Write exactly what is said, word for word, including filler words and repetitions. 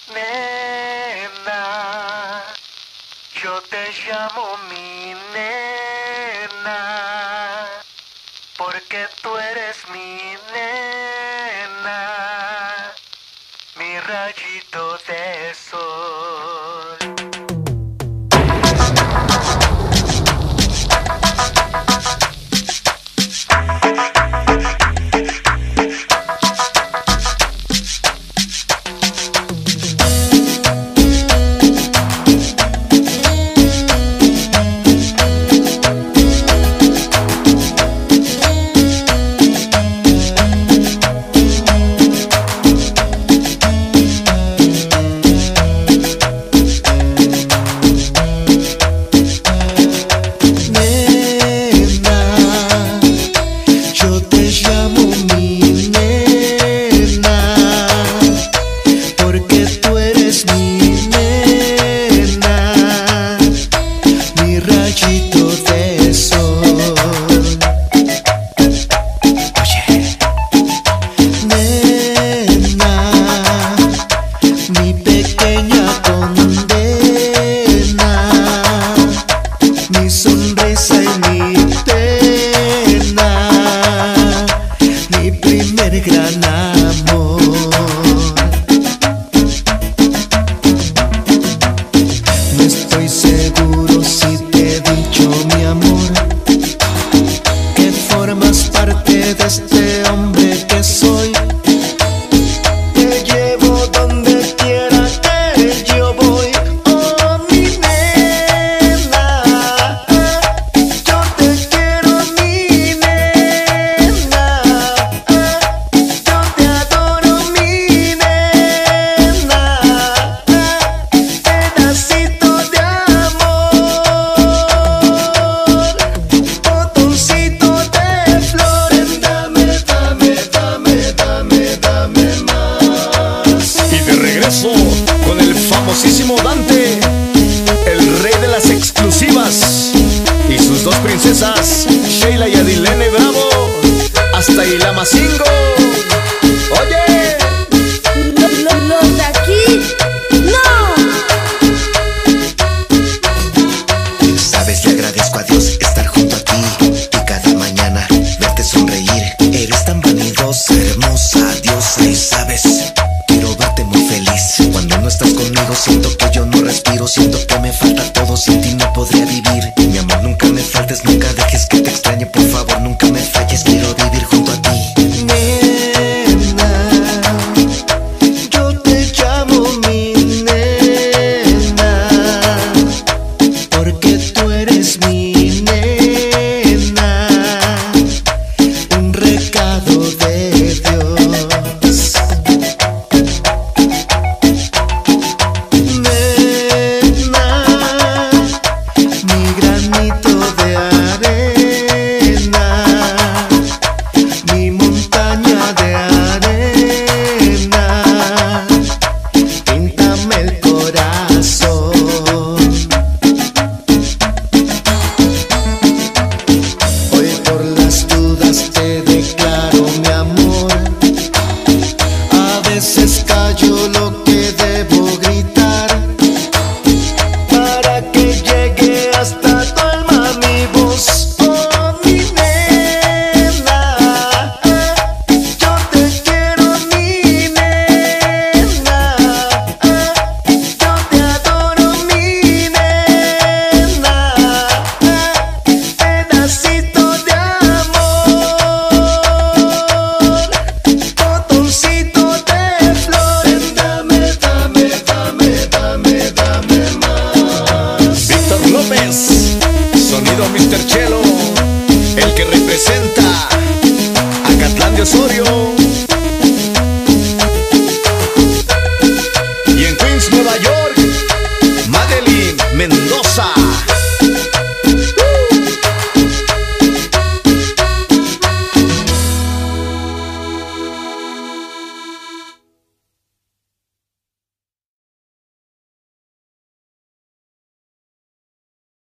Nena, yo te llamo mi nena, porque tú eres mi nena, mi rayito de sol. Gran amor. No estoy seguro si te he dicho, mi amor, que formas parte de este hombre que soy. Te llevo donde quiera que yo voy. Oh, mi nena, yo te quiero, mi nena. Con el famosísimo Dante, el rey de las exclusivas, y sus dos princesas, Sheila y Adilene Bravo, hasta Ilamacingo. Oye, los, los, los de aquí, no. Sabes, le agradezco a Dios estar junto a ti y cada mañana verte sonreír. Eres tan vanidosa, hermosa, diosa, y sabes, cuando no estás conmigo siento que yo no respiro, siento que me falta todo, sin ti no podría vivir. Mi amor, nunca me faltes, nunca dejes que te extrañe, por favor, nunca me falles, quiero vivir junto a ti. Nena, yo te llamo mi nena, porque tú eres mi nena, un recado de Dios. Callo lo que debo gritar para que llegue hasta tu alma mi voz. Oh, mi nena, yo te quiero, mi nena, yo te adoro, mi nena, pedacito de amor, botoncito de sonido míster Chelo, el que representa a Catlán de Osorio.